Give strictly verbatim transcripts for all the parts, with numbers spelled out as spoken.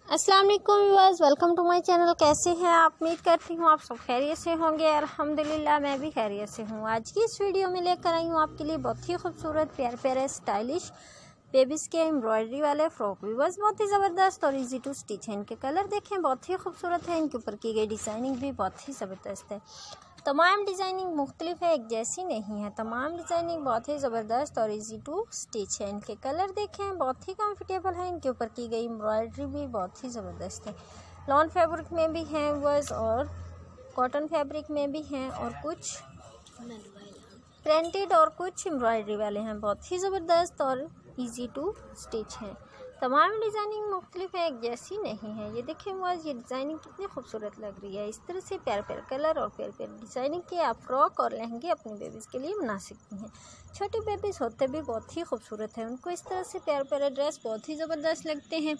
अस्सलाम वालेकुम viewers, welcome to my channel. कैसे हैं आप? उम्मीद करती हूँ आप सब खैरियत से होंगे। अल्हम्दुलिल्लाह मैं भी खैरियत से हूँ। आज की इस वीडियो में लेकर आई हूँ आपके लिए बहुत ही खूबसूरत प्यारे प्यारे स्टाइलिश बेबीज़ के एम्ब्रॉयडरी वाले फ्रॉक व्यूअर्स। बहुत ही ज़बरदस्त और इजी टू स्टिच है। इनके कलर देखें, बहुत ही खूबसूरत है। इनके ऊपर की गई डिज़ाइनिंग भी बहुत ही ज़बरदस्त है। तमाम डिज़ाइनिंग मुख्तलिफ है, एक जैसी नहीं है। तमाम डिज़ाइनिंग बहुत ही ज़बरदस्त और इजी टू स्टिच है। इनके कलर देखें, बहुत ही कंफर्टेबल है। इनके ऊपर की गई एम्ब्रॉयडरी भी बहुत ही ज़बरदस्त है। लॉन फैब्रिक में भी हैं वर्स और कॉटन फैब्रिक में भी हैं और कुछ प्रिंटेड और कुछ एम्ब्रॉयडरी वाले हैं। बहुत ही ज़बरदस्त और इजी टू स्टिच हैं। तमाम डिज़ाइनिंग मुख्तलिफ है, एक जैसी नहीं है। ये देखें वर्स, ये डिज़ाइनिंग कितनी खूबसूरत लग रही है। इस तरह से प्यारे प्यारे कलर और प्यारे प्यारे डिज़ाइनिंग के आप फ्रॉक और लहंगे अपनी बेबीज़ के लिए बना सकती हैं। छोटी बेबीज़ होते भी बहुत ही खूबसूरत है। उनको इस तरह से प्यारे प्यारे ड्रेस बहुत ही ज़बरदस्त लगते हैं।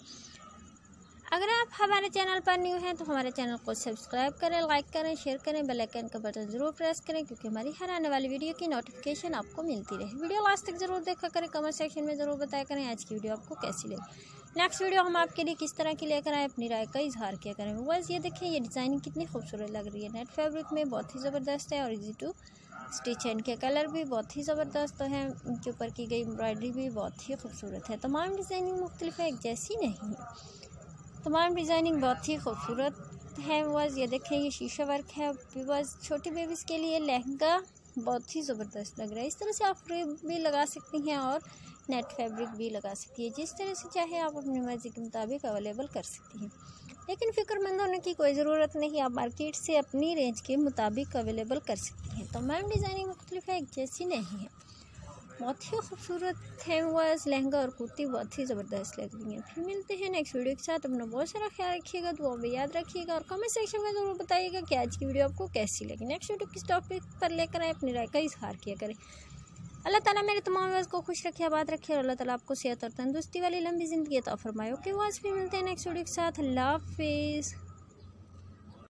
अगर आप हमारे चैनल पर न्यू हैं तो हमारे चैनल को सब्सक्राइब करें, लाइक करें, शेयर करें, बेल आइकन का बटन ज़रूर प्रेस करें क्योंकि हमारी हर आने वाली वीडियो की नोटिफिकेशन आपको मिलती रहे। वीडियो लास्ट तक ज़रूर देखा करें, कमेंट सेक्शन में ज़रूर बताया करें आज की वीडियो आपको कैसी लगी। नेक्स्ट वीडियो हम आपके लिए किस तरह की लेकर आए, अपनी राय का इजहार किया करें। बस ये देखें, ये डिज़ाइनिंग कितनी खूबसूरत लग रही है। नेट फैब्रिक में बहुत ही ज़बरदस्त है और इजी टू स्टिच है। इनके कलर भी बहुत ही ज़बरदस्त हैं। इनके ऊपर की गई एम्ब्रॉयडरी भी बहुत ही खूबसूरत है। तमाम डिज़ाइनिंग मुख्तलिफ है, एक जैसी नहीं है। तमाम डिज़ाइनिंग बहुत ही खूबसूरत है। बस ये देखें, ये शीशा वर्क है। बस छोटी बेबीज़ के लिए लहंगा बहुत ही ज़बरदस्त लग रहा है। इस तरह से आप फ्रेम भी लगा सकती हैं और नेट फैब्रिक भी लगा सकती है। जिस तरह से चाहे आप अपनी मर्ज़ी के मुताबिक अवेलेबल कर सकती हैं। लेकिन फ़िक्रमंद होने की कोई ज़रूरत नहीं, आप मार्केट से अपनी रेंज के मुताबिक अवेलेबल कर सकती हैं। तमाम डिज़ाइनिंग मुख्तलिफ है, एक जैसी नहीं है। बहुत ही खूबसूरत है। वर्स लहंगा और कुर्ती बहुत ही ज़बरदस्त लग रही है। फिर मिलते हैं नेक्स्ट वीडियो के साथ। अपना बहुत सारा ख्याल रखिएगा, दुआ में याद रखिएगा और कमेंट सेक्शन में ज़रूर बताइएगा कि आज की वीडियो आपको कैसी लगी। नेक्स्ट वीडियो किस टॉपिक पर लेकर आए, अपनी राय का इजहार किया करें। अल्लाह ताला मेरे तमाम व्यूअर्स को खुश रखे, आबाद रखे और अल्लाह ताला आपको सेहत और तंदुरुस्ती वाली लंबी ज़िंदगी अता फरमाए। ओके व्यूअर्स, फिर मिलते हैं नेक्स्ट वीडियो के साथ। अल्लाह हाफिज़।